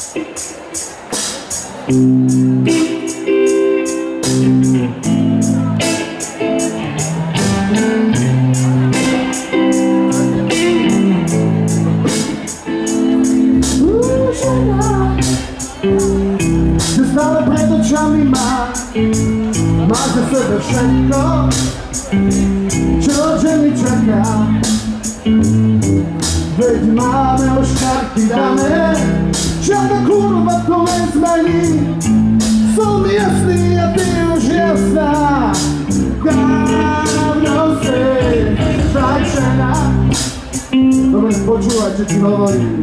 Ty stále pred očami máš za sebe všetko, čo ženy čaká. Veď máme už karty dané, žiadna kurva to nezmení. Som jasný a ty už jasná, dávno si tak žena. Dobre, počúvaj, čo ti hovorím.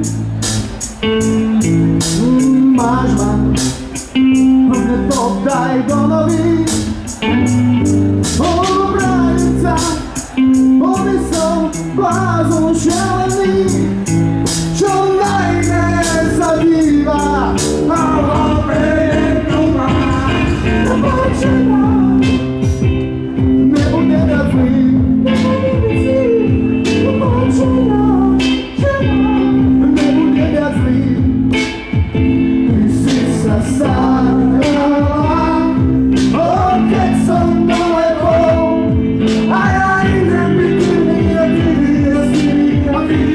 Máš ma, hlavne to daj do novín. Obrániť sa, boli som blázon šialený, čo na iné sa díva a hlave jednu má. Počína, nebude viac zlý, počína, nebude viac zlý. Keď som dole bol a ja idem bikini a ty vyjazdy a ty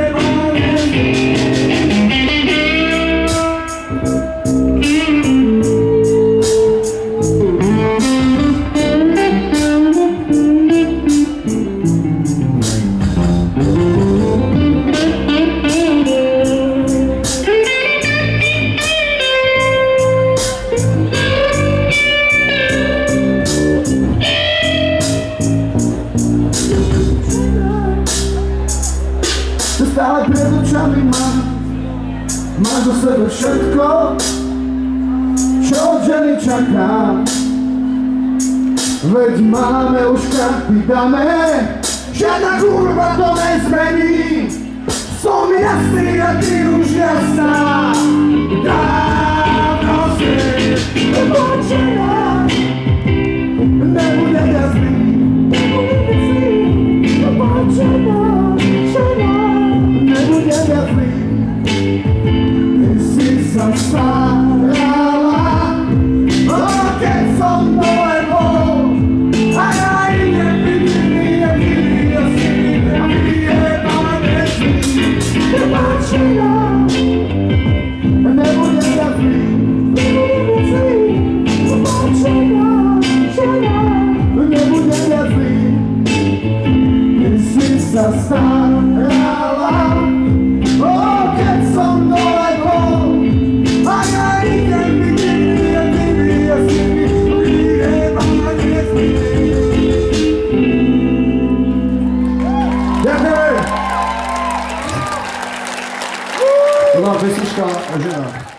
stále pred očami máš do sebe všetko, čo od ženy čaká. Veď máme už karty dané, žiadna kurva to nezmení. Som jasný a ty už jasná, dávno si počína, nebude viac zlý, počína. Nebude viac zlý, ty si sa starala, keď som dole bol a ja idem bikini a ty vyjazdy a vyjebane zlý. Počína, nebude viac zlý, počína, nebude viac zlý, ty si sa starala. Keď som dole bol a ja idem bikini a ty vyjazdy vyjebane zlý. Ďakujem. To bola pesnička o ženách.